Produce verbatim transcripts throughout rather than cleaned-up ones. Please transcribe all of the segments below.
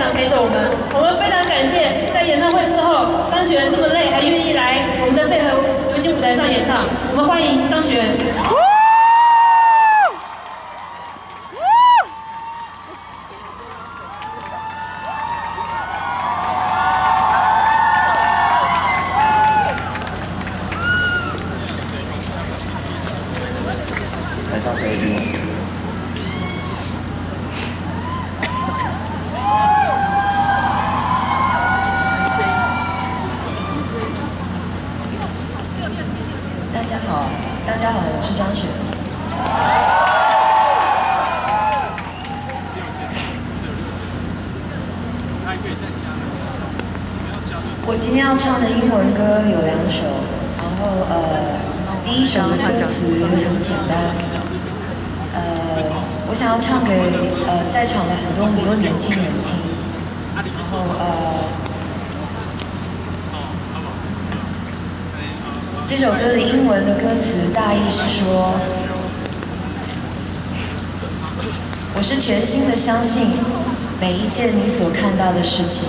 场陪着我们。我们非常感谢在演唱会之后，张悬这么累还愿意来我们的配合流行舞台上演唱。我们欢迎张悬。 台上这一边。 大家好，大家好，我是张悬。我今天要唱的英文歌有两首，然后呃，第一首的歌词很简单。 呃，我想要唱给呃在场的很多很多年轻人听，然后呃，这首歌的英文的歌词大意是说，我是全心的相信每一件你所看到的事情，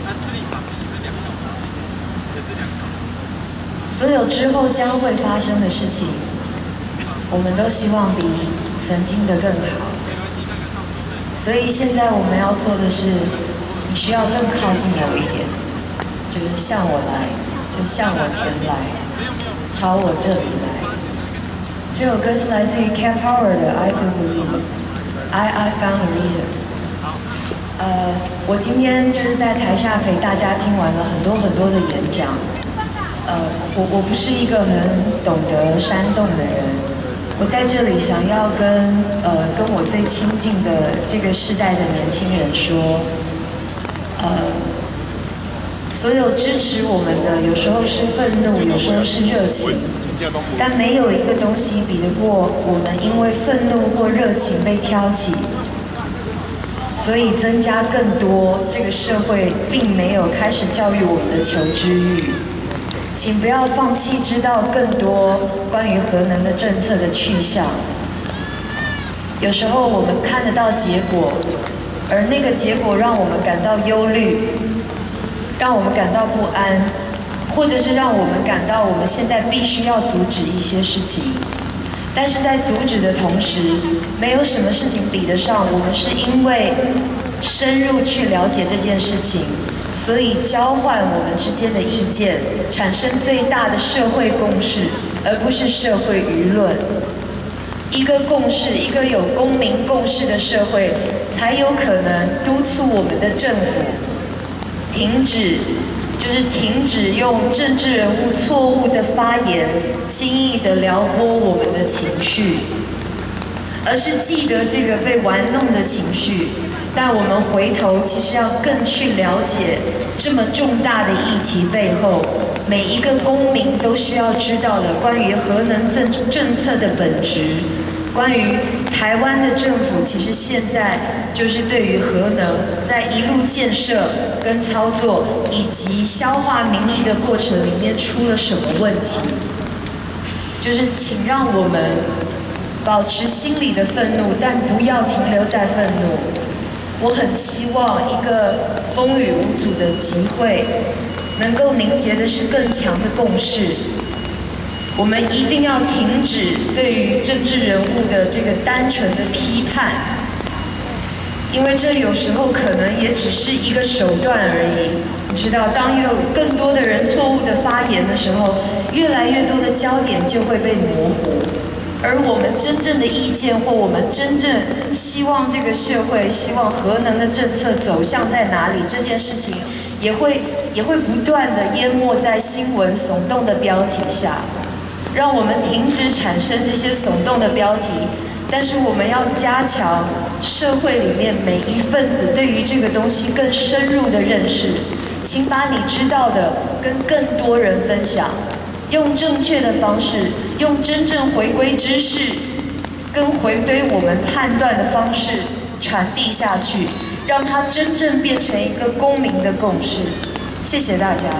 所有之后将会发生的事情，我们都希望比 曾经的更好，所以现在我们要做的是，你需要更靠近我一点，就是向我来，就向我前来，朝我这里来。这首歌是来自于 Cat Power 的 I Do Believe，I I Found a Reason。呃，我今天就是在台下陪大家听完了很多很多的演讲。呃，我我不是一个很懂得煽动的人。 我在这里想要跟呃跟我最亲近的这个世代的年轻人说，呃，所有支持我们的，有时候是愤怒，有时候是热情，但没有一个东西比得过我们因为愤怒或热情被挑起，所以增加更多这个社会并没有开始教育我们的求知欲。 请不要放弃知道更多关于核能的政策的去向。有时候我们看得到结果，而那个结果让我们感到忧虑，让我们感到不安，或者是让我们感到我们现在必须要阻止一些事情。但是在阻止的同时，没有什么事情比得上我们是因为深入去了解这件事情。 所以交换我们之间的意见，产生最大的社会共识，而不是社会舆论。一个共识，一个有公民共识的社会，才有可能督促我们的政府停止，就是停止用政治人物错误的发言，轻易的撩拨我们的情绪，而是记得这个被玩弄的情绪。 但我们回头其实要更去了解这么重大的议题背后，每一个公民都需要知道的关于核能政政策的本质，关于台湾的政府其实现在就是对于核能在一路建设跟操作以及消化民意的过程里面出了什么问题，就是请让我们保持心里的愤怒，但不要停留在愤怒。 我很希望一个风雨无阻的集会，能够凝结的是更强的共识。我们一定要停止对于政治人物的这个单纯的批判，因为这有时候可能也只是一个手段而已。你知道，当有更多的人错误的发言的时候，越来越多的焦点就会被模糊。 而我们真正的意见，或我们真正希望这个社会、希望核能的政策走向在哪里，这件事情也会也会不断的淹没在新闻耸动的标题下，让我们停止产生这些耸动的标题。但是我们要加强社会里面每一份子对于这个东西更深入的认识，请把你知道的跟更多人分享。 用正确的方式，用真正回归知识，跟回归我们判断的方式传递下去，让它真正变成一个公民的共识。谢谢大家。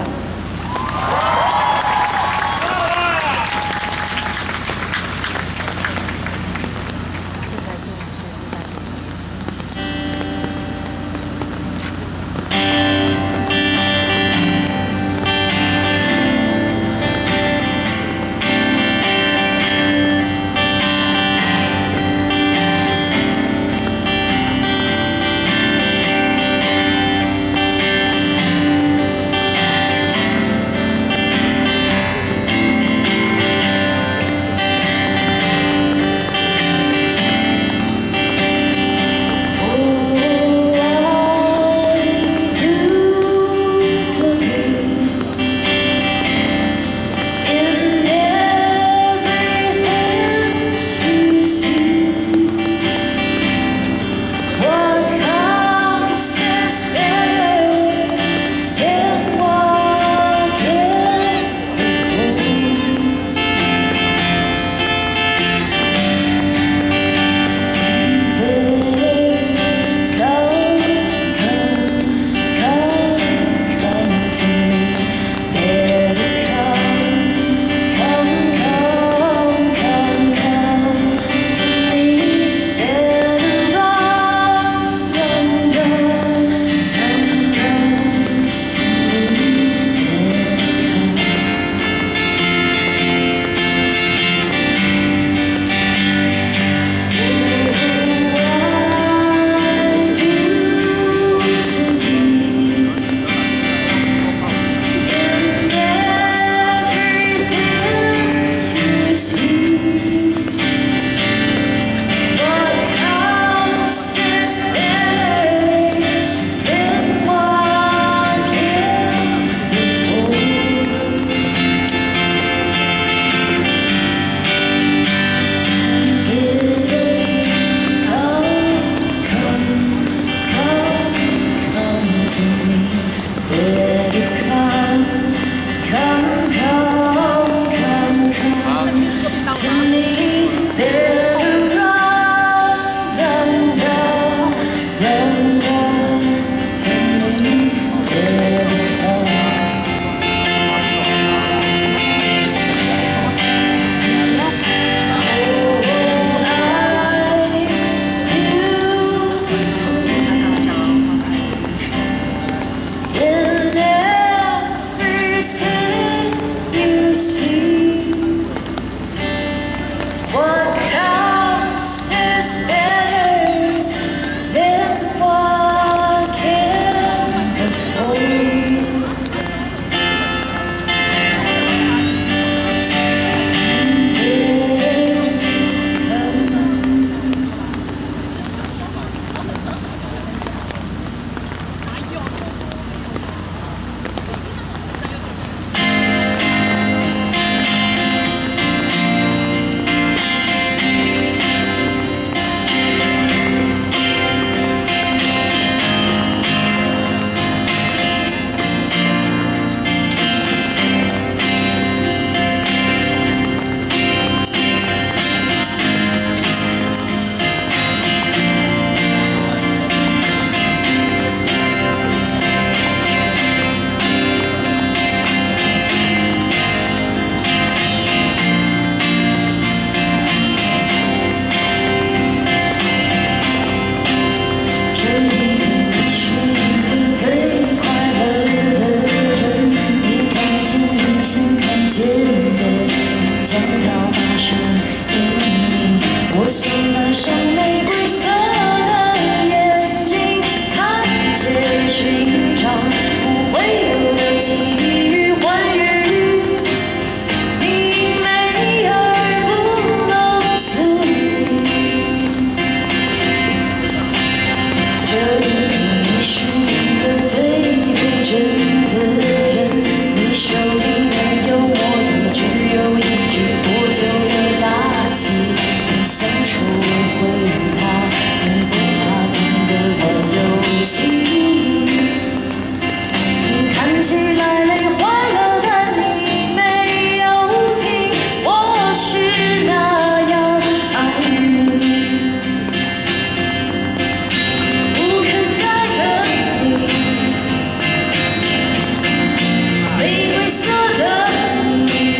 这才是我们新时代的。 to me. Baby, come, come, come, come, come to me. Better run, run, run, run, run to me. Baby, come.我想戴上玫瑰色的眼镜，看见寻常不会有的奇遇欢愉。你美而不能思议，这一刻你是一个最天真的人，你手里没有我的，只有一只破旧的大旗。相处回他，你不怕怎的玩游戏？你看起来累坏了，但你没有听，我是那样爱你，不肯改的你，玫瑰色的你。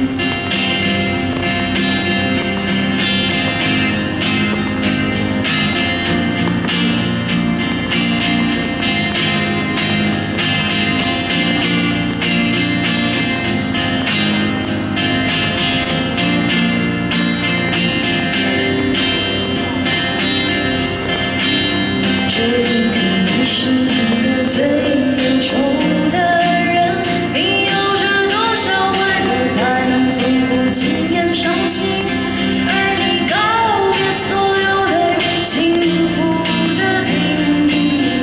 这一刻你是一个最忧愁的人，你有着多少温柔才能从不轻言伤心？而你告别所有对幸福的定义，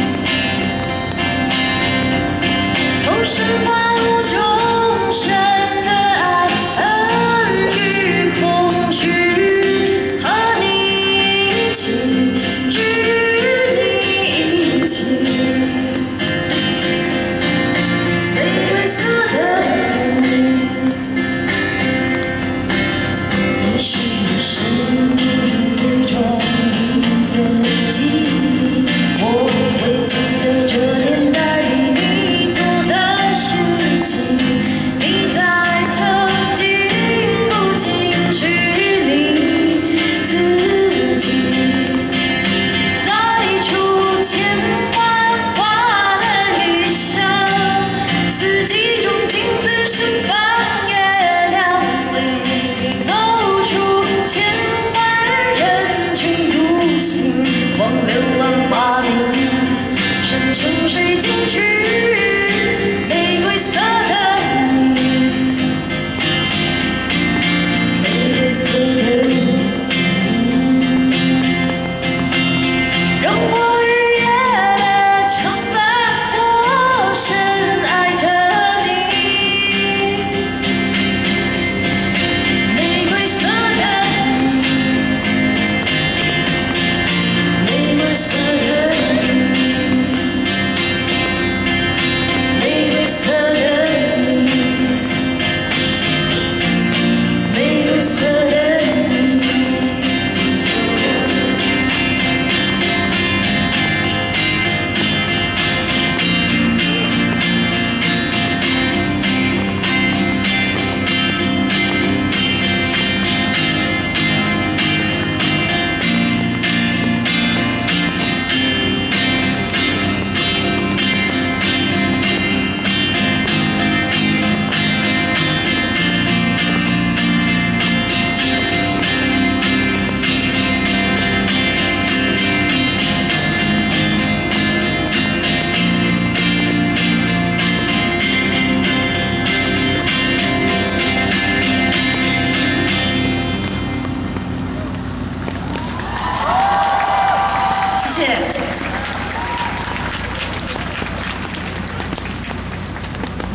同时万物众生的爱恨与恐惧，和你一起。沉睡进去，玫瑰色的你，玫瑰色的你，让我日夜的常伴，我深爱着你，玫瑰色的你，玫瑰色的你。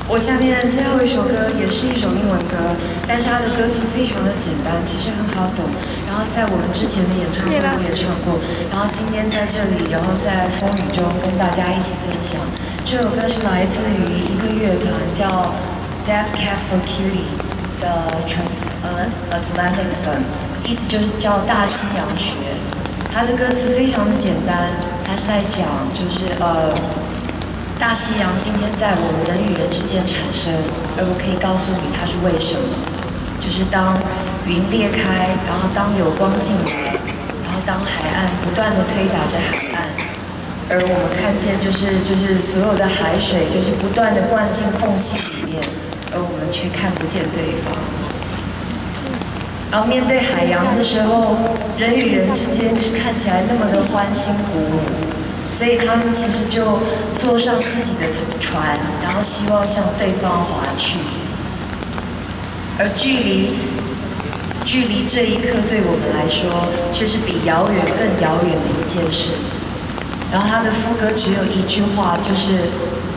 我下面最后一首歌也是一首英文歌，但是它的歌词非常的简单，其实很好懂。然后在我们之前的演唱会我也唱过，然后今天在这里，然后在风雨中跟大家一起分享。这首歌是来自于一个乐团叫 Deaf Cat for Cutie 的 Transatlantic Sun， 意思就是叫大西洋学。它的歌词非常的简单，它是在讲就是呃。大西洋今天在我们人与人之间产生，而我可以告诉你它是为什么。就是当云裂开，然后当有光进来，然后当海岸不断地推打着海岸，而我们看见就是就是所有的海水就是不断地灌进缝隙里面，而我们却看不见对方。然后面对海洋的时候，人与人之间是看起来那么的欢欣鼓舞。所以他们其实就坐上自己的船，然后希望向对方划去。而距离，距离这一刻对我们来说，却是比遥远更遥远的一件事。然后他的副歌只有一句话，就是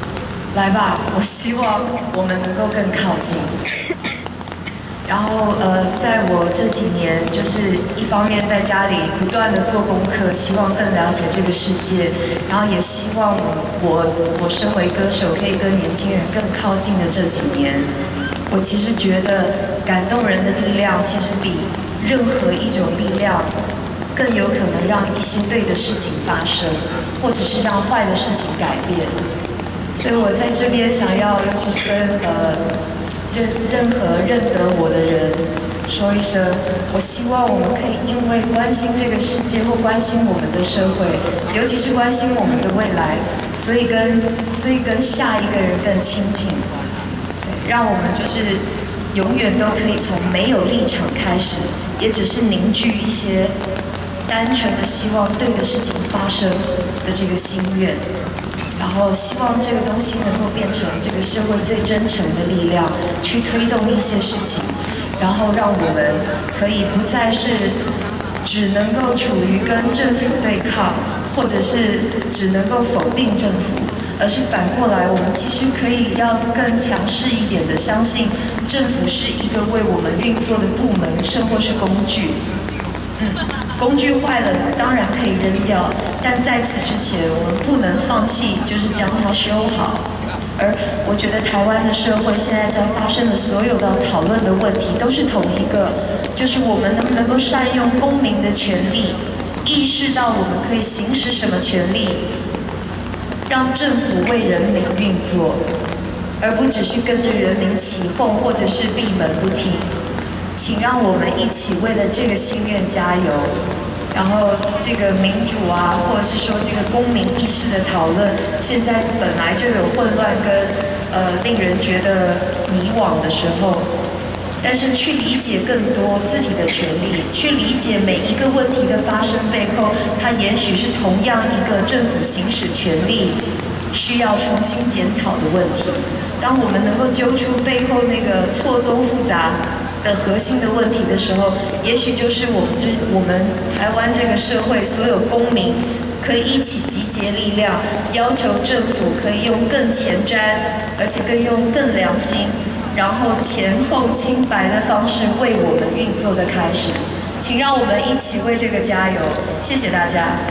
“来吧，我希望我们能够更靠近”。然后呃，在我这几年，就是一方面在家里不断的做功课，希望更了解这个世界，然后也希望我我身为歌手可以跟年轻人更靠近的这几年，我其实觉得感动人的力量，其实比任何一种力量更有可能让一些对的事情发生，或者是让坏的事情改变。所以我在这边想要，尤其是跟呃。任任何认得我的人说一声，我希望我们可以因为关心这个世界或关心我们的社会，尤其是关心我们的未来，所以跟所以跟下一个人更亲近，让我们就是永远都可以从没有立场开始，也只是凝聚一些单纯的希望对的事情发生的这个心愿。然后希望这个东西能够变成这个社会最真诚的力量，去推动一些事情，然后让我们可以不再是只能够处于跟政府对抗，或者是只能够否定政府，而是反过来，我们其实可以要更强势一点的相信政府是一个为我们运作的部门，甚或是工具。嗯，工具坏了当然可以扔掉，但在此之前我们不能放弃，就是将它修好。而我觉得台湾的社会现在在发生的所有的讨论的问题都是同一个，就是我们能不能够善用公民的权利，意识到我们可以行使什么权利，让政府为人民运作，而不只是跟着人民起哄或者是闭门不听。请让我们一起为了这个心愿加油，然后这个民主啊，或者是说这个公民意识的讨论，现在本来就有混乱跟呃令人觉得迷惘的时候，但是去理解更多自己的权利，去理解每一个问题的发生背后，它也许是同样一个政府行使权力需要重新检讨的问题。当我们能够揪出背后那个错综复杂的核心的问题的时候，也许就是我们这我们台湾这个社会所有公民可以一起集结力量，要求政府可以用更前瞻，而且更用更良心，然后前后清白的方式为我们运作的开始。请让我们一起为这个加油，谢谢大家。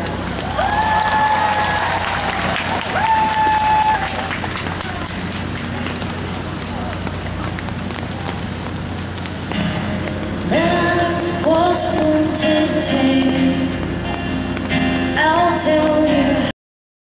Was wanted to